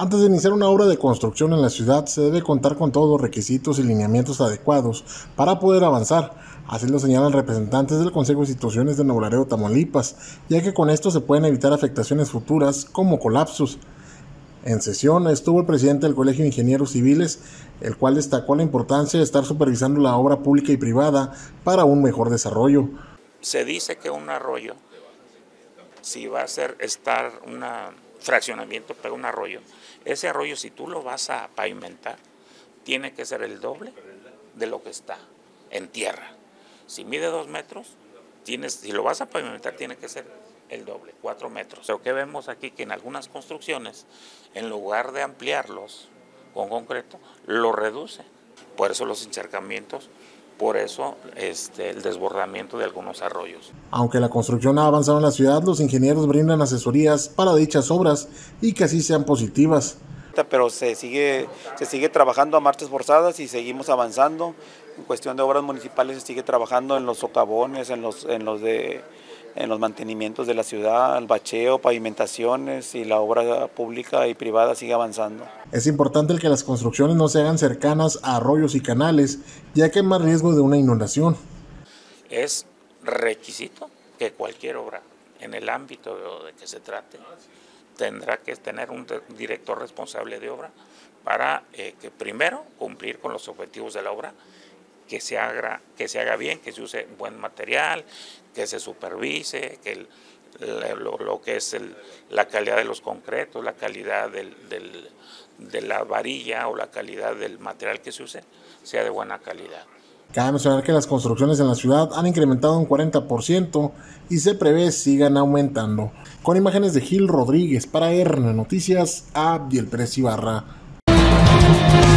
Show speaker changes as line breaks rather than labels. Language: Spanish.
Antes de iniciar una obra de construcción en la ciudad, se debe contar con todos los requisitos y lineamientos adecuados para poder avanzar. Así lo señalan representantes del Consejo de Instituciones de Nuevo Laredo, Tamaulipas, ya que con esto se pueden evitar afectaciones futuras como colapsos. En sesión estuvo el presidente del Colegio de Ingenieros Civiles, el cual destacó la importancia de estar supervisando la obra pública y privada para un mejor desarrollo.
Se dice que un arroyo, si va a estar un fraccionamiento, pero un arroyo, ese arroyo, si tú lo vas a pavimentar, tiene que ser el doble de lo que está en tierra. Si mide 2 metros, si lo vas a pavimentar, tiene que ser el doble, 4 metros. Pero que vemos aquí que en algunas construcciones, en lugar de ampliarlos con concreto, lo reduce. Por eso los encharcamientos, por eso el desbordamiento de algunos arroyos.
Aunque la construcción ha avanzado en la ciudad, los ingenieros brindan asesorías para dichas obras y que así sean positivas.
Pero se sigue trabajando a marchas forzadas y seguimos avanzando. En cuestión de obras municipales se sigue trabajando en los socavones, en los mantenimientos de la ciudad, el bacheo, pavimentaciones, y la obra pública y privada sigue avanzando.
Es importante que las construcciones no se hagan cercanas a arroyos y canales, ya que hay más riesgo de una inundación.
Es requisito que cualquier obra, en el ámbito de que se trate, tendrá que tener un director responsable de obra para que primero cumplir con los objetivos de la obra, que se haga bien, que se use buen material, que se supervise, que lo que es la calidad de los concretos, la calidad de la varilla o la calidad del material que se use, sea de buena calidad.
Cabe mencionar que las construcciones en la ciudad han incrementado un 40% y se prevé sigan aumentando. Con imágenes de Gil Rodríguez para ERN Noticias, Abdiel Pérez Ibarra.